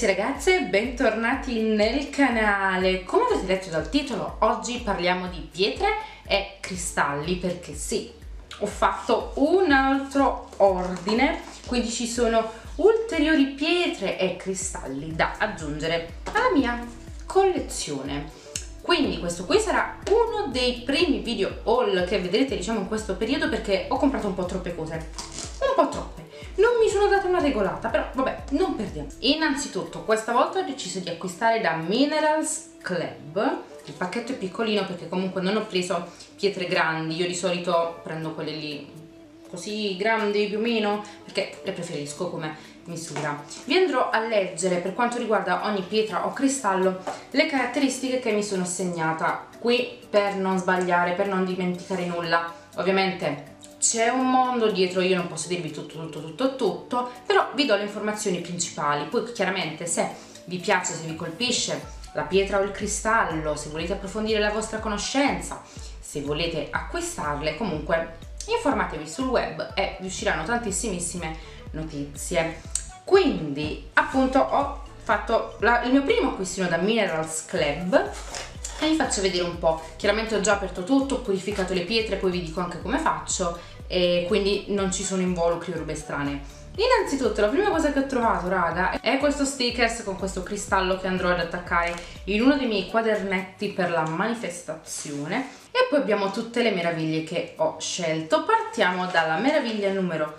ragazzi e ragazze, bentornati nel canale. Come avrete letto dal titolo, oggi parliamo di pietre e cristalli, perché sì, ho fatto un altro ordine, quindi ci sono ulteriori pietre e cristalli da aggiungere alla mia collezione. Quindi questo qui sarà uno dei primi video haul che vedrete, diciamo, in questo periodo, perché ho comprato un po' troppe cose, un po' troppe. Non mi sono data una regolata, però vabbè, non perdiamo. Innanzitutto questa volta ho deciso di acquistare da Minerals Club. Il pacchetto è piccolino perché comunque non ho preso pietre grandi. Io di solito prendo quelle lì così grandi più o meno, perché le preferisco come misura. Vi andrò a leggere, per quanto riguarda ogni pietra o cristallo, le caratteristiche che mi sono segnata qui, per non sbagliare, per non dimenticare nulla. Ovviamente c'è un mondo dietro, io non posso dirvi tutto, però vi do le informazioni principali. Poi chiaramente, se vi piace, se vi colpisce la pietra o il cristallo, se volete approfondire la vostra conoscenza, se volete acquistarle, comunque informatevi sul web e vi usciranno tantissimissime notizie. Quindi appunto ho fatto il mio primo acquistino da Minerals Club e vi faccio vedere un po'. Chiaramente ho già aperto tutto, ho purificato le pietre, poi vi dico anche come faccio, e quindi non ci sono involucri o robe strane. Innanzitutto la prima cosa che ho trovato, raga, è questo stickers con questo cristallo che andrò ad attaccare in uno dei miei quadernetti per la manifestazione. E poi abbiamo tutte le meraviglie che ho scelto. Partiamo dalla meraviglia numero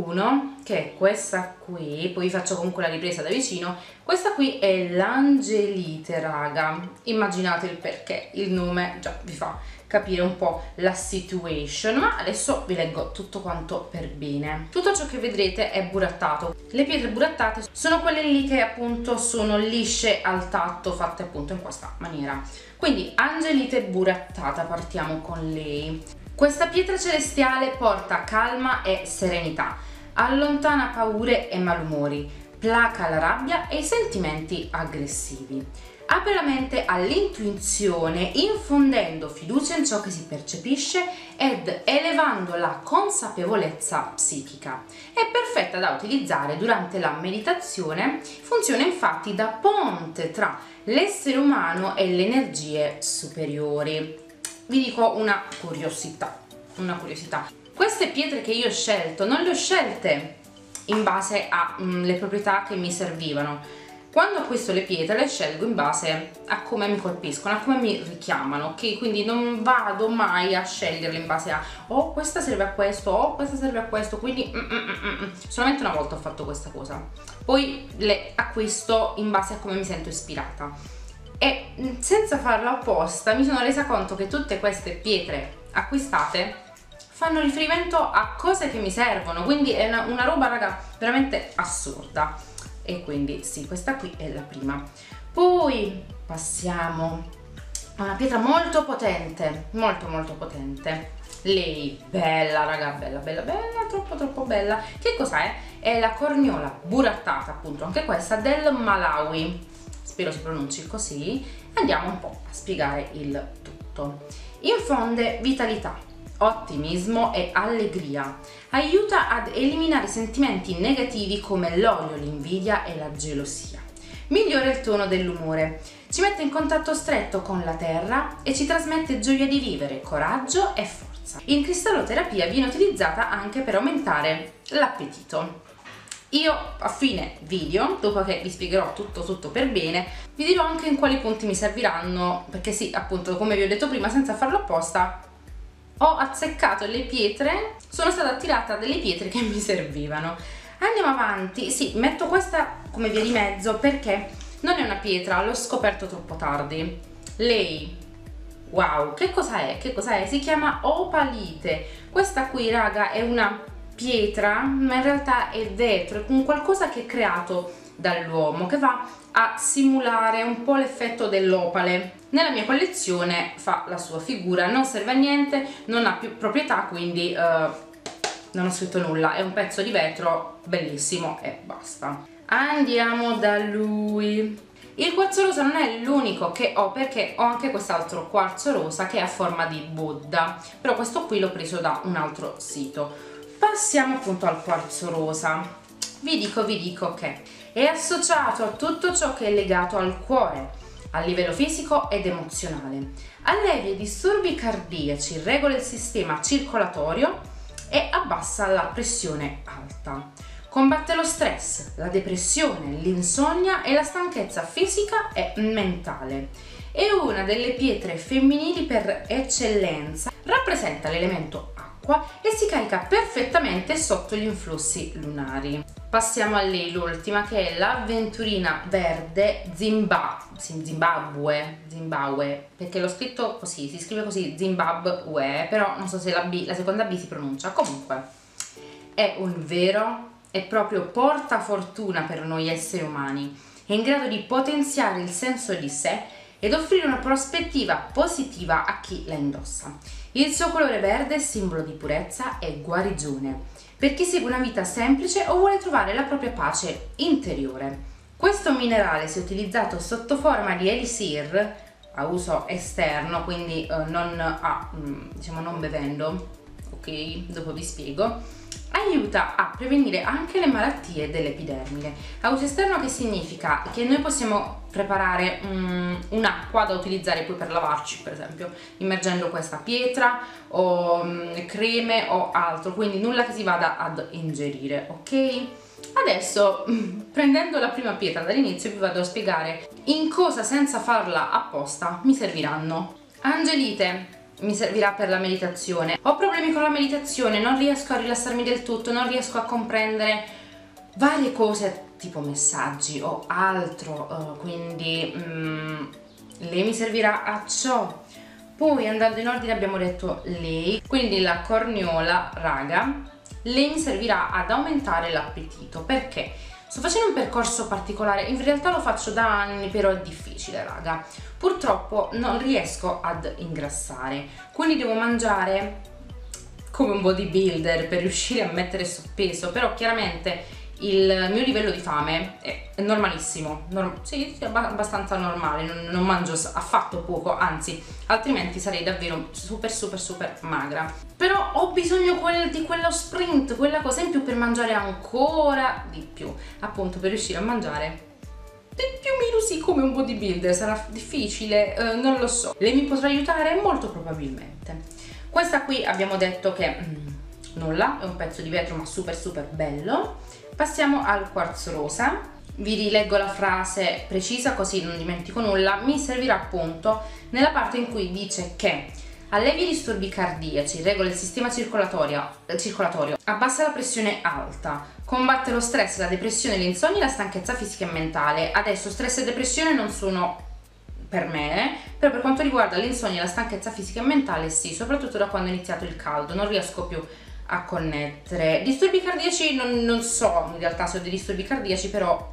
1, che è questa qui, poi vi faccio comunque la ripresa da vicino. Questa qui è l'Angelite, raga. Immaginate il perché, il nome già vi fa capire un po' la situation, ma adesso vi leggo tutto quanto per bene. Tutto ciò che vedrete è burattato. Le pietre burattate sono quelle lì che appunto sono lisce al tatto, fatte appunto in questa maniera. Quindi Angelite burattata, partiamo con lei. Questa pietra celestiale porta calma e serenità, allontana paure e malumori, placa la rabbia e i sentimenti aggressivi. Apre la mente all'intuizione, infondendo fiducia in ciò che si percepisce ed elevando la consapevolezza psichica. È perfetta da utilizzare durante la meditazione, funziona infatti da ponte tra l'essere umano e le energie superiori. Vi dico una curiosità. Queste pietre che io ho scelto non le ho scelte in base alle proprietà che mi servivano. Quando acquisto le pietre le scelgo in base a come mi colpiscono, a come mi richiamano, ok? Quindi non vado mai a sceglierle in base a oh, questa serve a questo, oh, questa serve a questo, quindi solamente una volta ho fatto questa cosa. Poi le acquisto in base a come mi sento ispirata. E senza farlo apposta mi sono resa conto che tutte queste pietre acquistate fanno riferimento a cose che mi servono, quindi è una roba, raga, veramente assurda. E quindi sì, questa qui è la prima. Poi passiamo a una pietra molto potente, molto potente. Lei, bella, raga, bella, troppo bella. Che cos'è? È la corniola burattata, appunto, anche questa del Malawi, spero si pronunci così. Andiamo un po' a spiegare il tutto. Infonde vitalità, ottimismo e allegria, aiuta ad eliminare sentimenti negativi come l'odio, l'invidia e la gelosia, migliora il tono dell'umore, ci mette in contatto stretto con la terra e ci trasmette gioia di vivere, coraggio e forza. In cristalloterapia viene utilizzata anche per aumentare l'appetito. Io a fine video, dopo che vi spiegherò tutto per bene, vi dirò anche in quali punti mi serviranno, perché sì, appunto, come vi ho detto prima, senza farlo apposta, ho azzeccato le pietre, sono stata attirata delle pietre che mi servivano. Andiamo avanti. Sì, metto questa come via di mezzo perché non è una pietra, l'ho scoperto troppo tardi. Lei, wow, che cosa è? Si chiama opalite. Questa qui, raga, è una pietra, ma in realtà è vetro, è un qualcosa che è creato dall'uomo, che va a simulare un po' l'effetto dell'opale. Nella mia collezione fa la sua figura, non serve a niente, non ha più proprietà, quindi non ho scritto nulla, è un pezzo di vetro bellissimo e basta. Andiamo da lui. Il quarzo rosa non è l'unico che ho, perché ho anche quest'altro quarzo rosa che è a forma di Buddha, però questo qui l'ho preso da un altro sito. Passiamo appunto al quarzo rosa. Vi dico che è associato a tutto ciò che è legato al cuore, a livello fisico ed emozionale. Allevia i disturbi cardiaci, regola il sistema circolatorio e abbassa la pressione alta. Combatte lo stress, la depressione, l'insonnia e la stanchezza fisica e mentale. È una delle pietre femminili per eccellenza, rappresenta l'elemento acqua e si carica perfettamente sotto gli influssi lunari. Passiamo a lei, l'ultima, che è l'avventurina verde Zimbabwe, perché l'ho scritto così, si scrive così Zimbabwe, però non so se la seconda B si pronuncia. Comunque è un vero e proprio portafortuna per noi esseri umani, è in grado di potenziare il senso di sé ed offrire una prospettiva positiva a chi la indossa. Il suo colore verde è simbolo di purezza e guarigione, per chi segue una vita semplice o vuole trovare la propria pace interiore. Questo minerale, se utilizzato sotto forma di elisir, a uso esterno, quindi non bevendo, ok? Dopo vi spiego. Aiuta a prevenire anche le malattie dell'epidermide. A uso esterno che significa che noi possiamo preparare un'acqua da utilizzare poi per lavarci, per esempio, immergendo questa pietra o creme o altro, quindi nulla che si vada ad ingerire, ok? Adesso, prendendo la prima pietra dall'inizio, vi vado a spiegare in cosa, senza farla apposta, mi serviranno. Angelite mi servirà per la meditazione. Ho problemi con la meditazione, non riesco a rilassarmi del tutto, non riesco a comprendere varie cose tipo messaggi o altro, quindi lei mi servirà a ciò. Poi, andando in ordine, abbiamo detto lei, quindi la corniola, raga, lei mi servirà ad aumentare l'appetito. Perché? Sto facendo un percorso particolare, in realtà lo faccio da anni, però è difficile, raga. Purtroppo non riesco ad ingrassare, quindi devo mangiare come un bodybuilder per riuscire a mettere su peso, però chiaramente il mio livello di fame è normalissimo, sì, abbastanza normale, non mangio affatto poco, anzi, altrimenti sarei davvero super magra. Però ho bisogno di quello sprint, quella cosa in più per mangiare ancora di più, appunto per riuscire a mangiare più o meno sì come un bodybuilder. Sarà difficile, non lo so. Lei mi potrà aiutare? Molto probabilmente. Questa qui abbiamo detto che nulla, è un pezzo di vetro ma super bello. Passiamo al quarzo rosa. Vi rileggo la frase precisa così non dimentico nulla. Mi servirà appunto nella parte in cui dice che allevia i disturbi cardiaci, regola il sistema circolatorio, abbassa la pressione alta, combatte lo stress, la depressione, l'insonnia e la stanchezza fisica e mentale. Adesso stress e depressione non sono per me, però per quanto riguarda l'insonnia e la stanchezza fisica e mentale sì, soprattutto da quando è iniziato il caldo, non riesco più a connettere. Disturbi cardiaci non so in realtà se ho dei disturbi cardiaci, però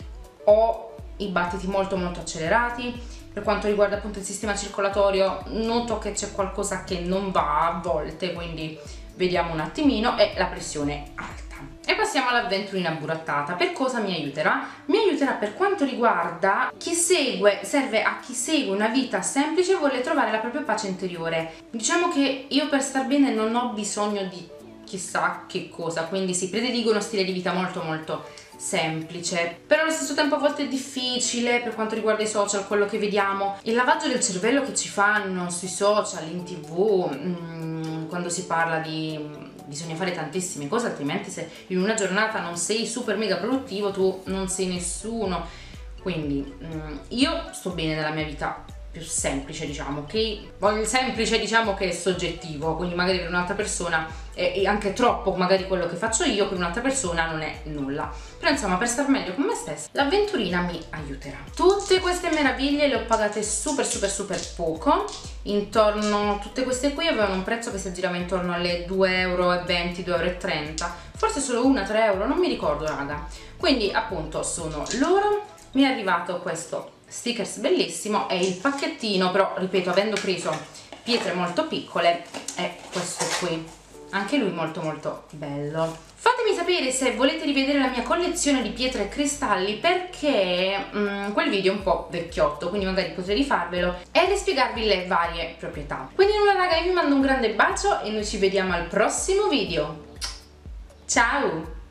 ho i battiti molto accelerati. Per quanto riguarda appunto il sistema circolatorio noto che c'è qualcosa che non va a volte, quindi vediamo un attimino, e la pressione alta. E passiamo all'avventurina burattata. Per cosa mi aiuterà? Mi aiuterà per quanto riguarda chi segue, serve a chi segue una vita semplice e vuole trovare la propria pace interiore. Diciamo che io per star bene non ho bisogno di chissà che cosa, quindi si prediligo uno stile di vita molto semplice, però allo stesso tempo a volte è difficile per quanto riguarda i social, quello che vediamo, il lavaggio del cervello che ci fanno sui social, in TV, quando si parla di bisogna fare tantissime cose, altrimenti se in una giornata non sei super mega produttivo tu non sei nessuno. Quindi io sto bene nella mia vita più semplice, diciamo, ok? Il semplice diciamo che è soggettivo, quindi magari per un'altra persona è anche troppo, magari quello che faccio io per un'altra persona non è nulla, però insomma per star meglio con me stessa l'avventurina mi aiuterà. Tutte queste meraviglie le ho pagate super poco, intorno, tutte queste qui avevano un prezzo che si aggirava intorno alle 2,20 euro, 2,30 euro, forse solo una 3 euro, non mi ricordo raga, quindi appunto sono loro. Mi è arrivato questo stickers bellissimo e il pacchettino, però ripeto avendo preso pietre molto piccole è questo qui, anche lui molto bello. Fatemi sapere se volete rivedere la mia collezione di pietre e cristalli, perché quel video è un po' vecchiotto, quindi magari potrei rifarvelo e rispiegarvi le varie proprietà. Quindi nulla raga, io vi mando un grande bacio e noi ci vediamo al prossimo video. Ciao!